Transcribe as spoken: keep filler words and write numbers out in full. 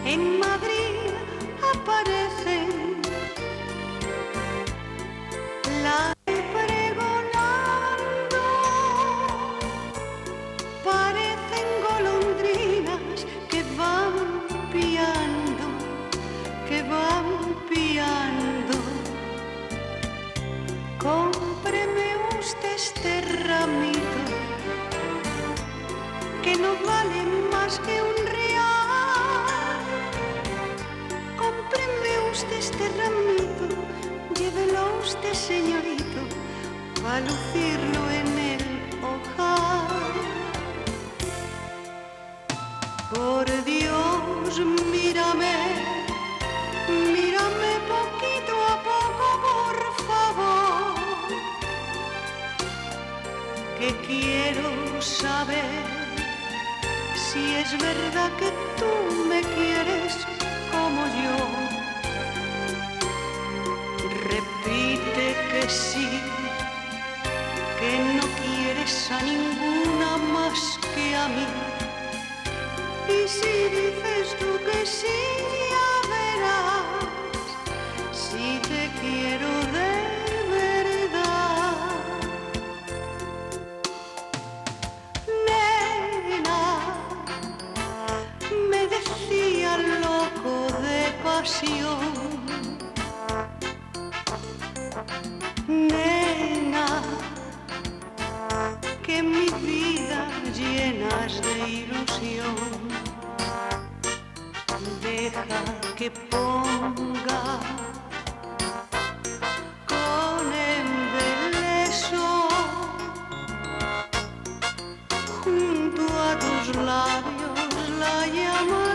en Madrid aparecen la pregonando, parecen golondrinas que van piando, que van piando. Cómpreme usted este ramito que no vale más que un real. Cómpreme usted este ramito, llévelo usted, señorito, pa' lucirlo en el ojal. Por Dios, mírame, mírame poquito a poco, por favor, que quiero saber si es verdad que tú me quieres como yo. Repite que sí, que no quieres a ninguna más que a mí. Y si dices tú que sí, ya verás si te quiero de verdad. Nena, me decía loco de pasión, nena, que mi vida llenas de ilusión. Deja que ponga con embeleso junto a tus labios la llama